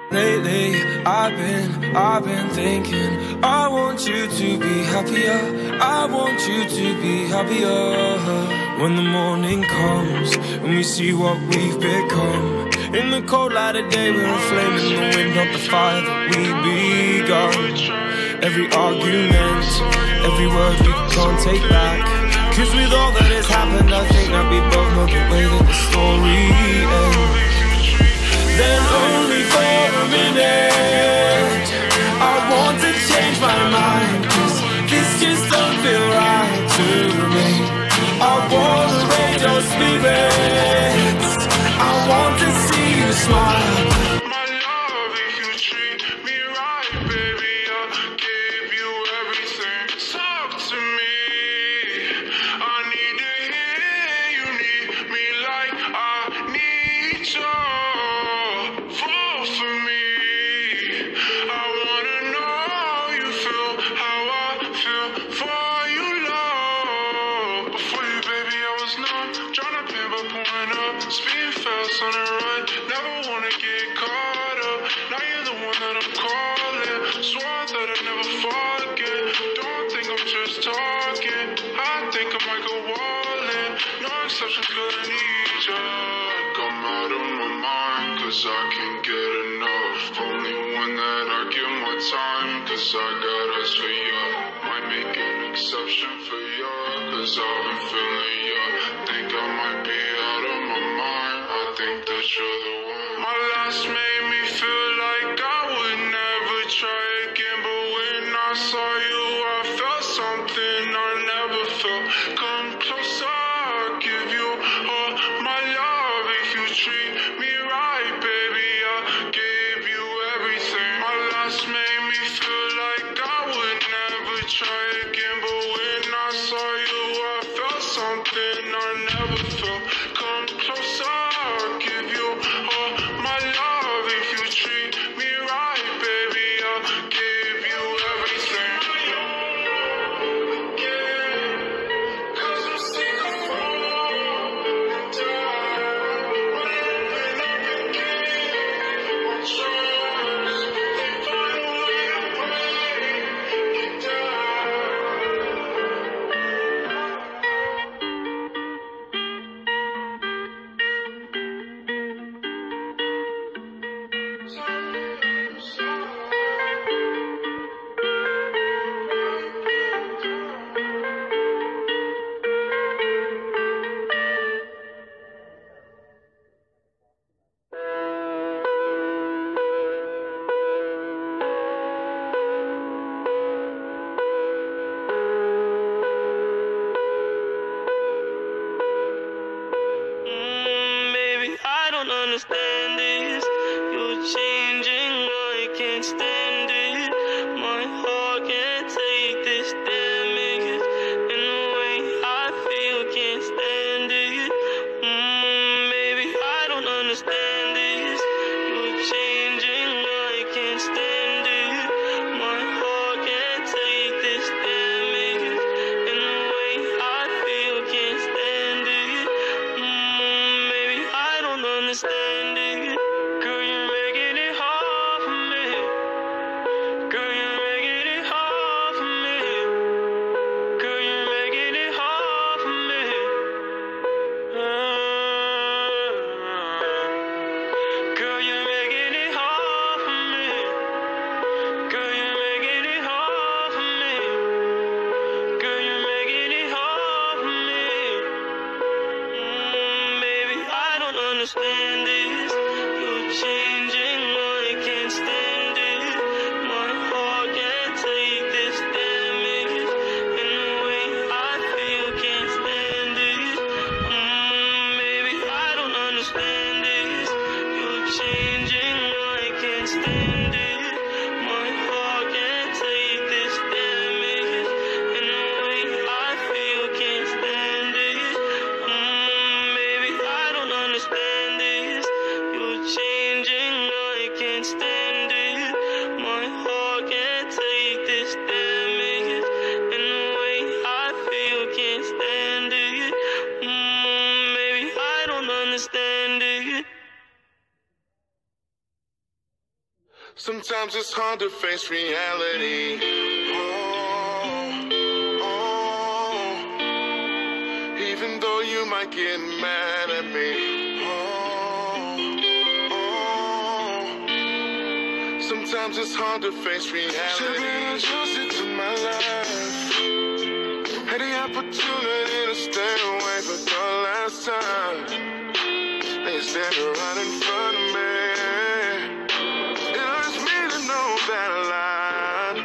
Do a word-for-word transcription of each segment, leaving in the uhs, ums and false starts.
Lately, I've been, I've been thinking I want you to be happier, I want you to be happier. When the morning comes and we see what we've become, in the cold light of day we're a flame in the wind of the fire that we begun. Every argument, every word we can't take back, cause with all that has happened I think that we both know the way that the story ends. Then only for a minute I want to change my mind, cause this just don't feel right to me. I wanna raise your spirits, I want to see you smile. My love, if you treat me right, baby, I'll give you everything. Talk to me, I need to hear you need me like I need you. Fall for me, I wanna know you feel how I feel for you, love. Before you, baby, I was numb, tryna pin but pulling up, speeding fast on the run, never wanna get caught up. Now you're the one that I'm calling, swore that I'd never forget. Don't think I'm just talking, I think I might go all in. No exceptions, cause I need ya. I'm out of my mind, cause I can't get enough. Only one that I give my time, cause I got us for ya. Might make an exception for ya, cause I've been feeling ya. Think I might be out of my mind, I think that you're the one. My last made me feel like I would never try again, but when I saw you I felt something I never felt. Come closer, I'll give you all my love. If you treat me right, baby, I'll give you everything. My last made me feel like I would never try again, but when I saw you I felt something I never felt. Come closer, I'll give you all my love. If you treat me right, baby, I'll give you everything. Cause I'm sick of falling down, running up again. My trust, they find a way to break it down. Mm, baby, I don't understand this. You're changing, I can't stand it. My heart can't take this damage, and the way I feel can't stand it. Mm, baby, I don't understand this. You're changing, I can't stand it. My heart can't take this damage, and the way I feel can't stand it. Mm, maybe I don't understand it. Girl, you're making it hard for me. Girl, you're making it hard for me. Girl, you're making it hard for me. Ah. Girl, you're making it hard for me. Girl, you're making it hard for me. Girl, you're making it hard for me. Mm, baby, I don't understand this. You're changing, I can't stand it. My heart can't take this damage, and the way I feel can't stand it. Mm, baby, I don't understand this. You're changing, I can't stand it. My heart can't take this damage, and the way I feel can't stand it. Mm, baby, I don't understand this. You're changing, I can't stand it. My heart can't take this damage, and the way I feel can't stand it. Mm, baby, I don't understand it. Sometimes it's hard to face reality. Oh, oh. Even though you might get mad at me. Oh, oh. Sometimes it's hard to face reality. Should've been adjusted to my life. Had the opportunity to stay away for the last time. And you stand right in front of me. It hurts me to know that I lied.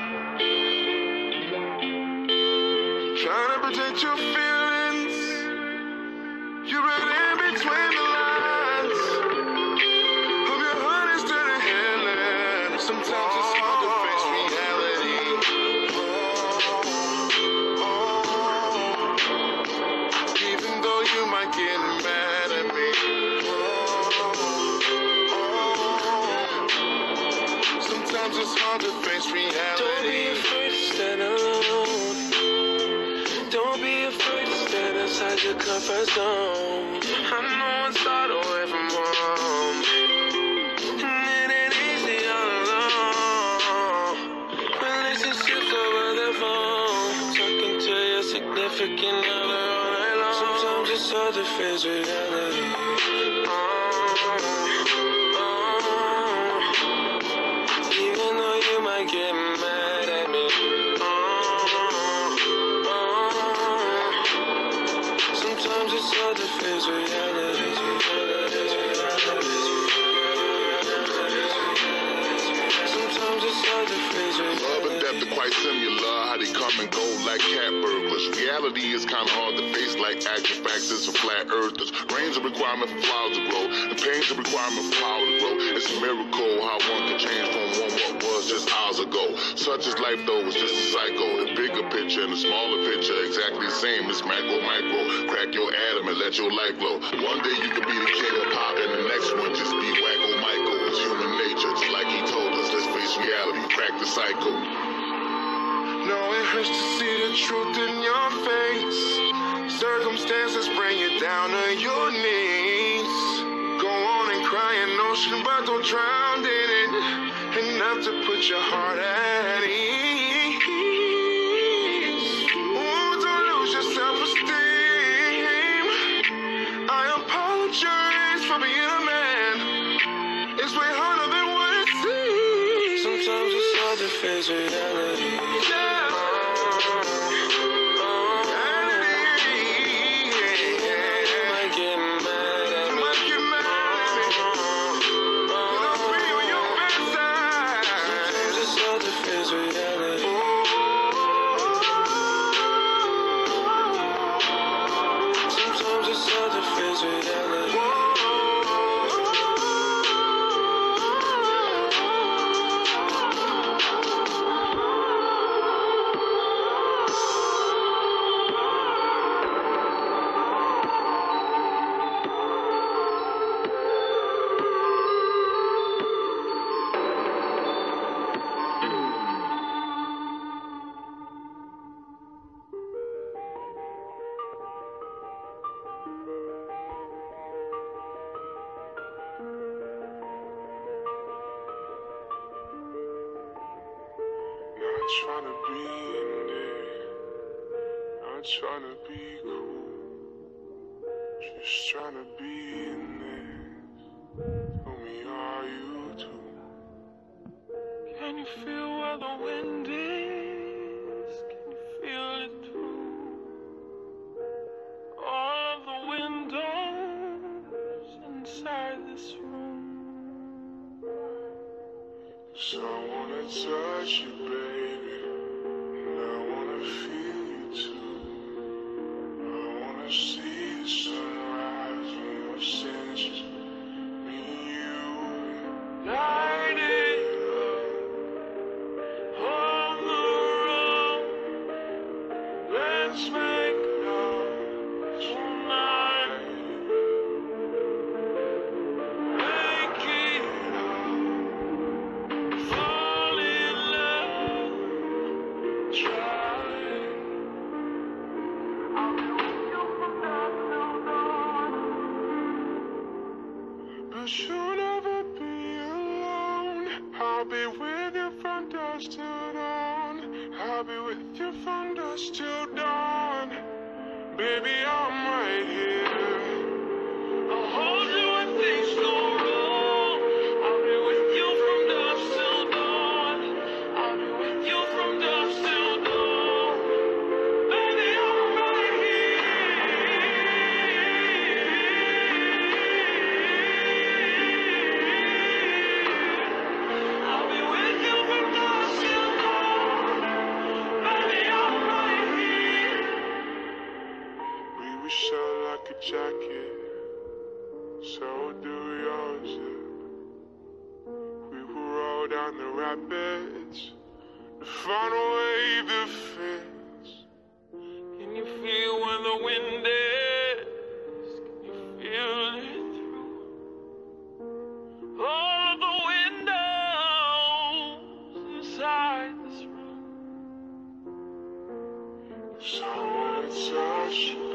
Trying to protect your feelings. You read in between the lines. Hope your heart is turning healing. Sometimes it's hard to face reality. Even though you might get mad at me. Sometimes it's hard to face reality. Don't be afraid to stand alone. Don't be afraid to stand outside your comfort zone. I know it's hard away from home. And it ain't easy all alone. Relationships over the phone. Talking to your significant other all night long. Sometimes it's hard to face reality. Oh, oh. Even though you might get mad at me. Oh, oh. Sometimes it's hard to face reality. Sometimes it's hard to face reality. Love and death are quite similar, how they come and go like cat burglars. Reality is kind of hard to face like actual facts is for flat earthers. Rain's a requirement for flowers to grow, and pain's a requirement for power to grow. It's a miracle how one can change from one what was just hours ago. Such is life though, it's just a cycle. The bigger picture and the smaller picture exactly the same. It's macro, micro. Crack your atom and let your light glow. One day you could be the king of pop, and the next one just be wacko Michael. It's human nature, just like he told us. Let's face reality, crack the cycle. No, it hurts to see the truth in your face. Circumstances bring you down to your knees. Go on and cry an ocean, but don't drown in it. Enough to put your heart at ease. Oh, don't lose your self-esteem. I apologize for being a man. It's way harder than what it seems. Sometimes it's hard to face reality. Not trying to be in there, not trying to be cool, just trying to be in there. Tell me, are you too? Can you feel where the wind is? Can you feel it too? All of the windows inside this room. 'Cause I wanna touch you, baby, and I wanna feel you too. I wanna see the sunrise when your senses, me and you. Light it on the road. Let's make love tonight. Make it up. Fall in love. Try. I'll be with you from now till dawn. But you'll never be alone. I'll be with I'll be with you from dusk till dawn. Baby, I'm right here. I'll hold you when things go wrong. I'll be with you from dusk till dawn. I'll be with you from dusk till dawn. Baby, I'm right here. I'll be with you from dusk till dawn. Baby, I'm right here. We were shot like a jacket, so do yours. We will roll down the rapids, the final wave that fits. Can you feel when the wind is? Can you feel it through all of the windows inside this room? If someone touch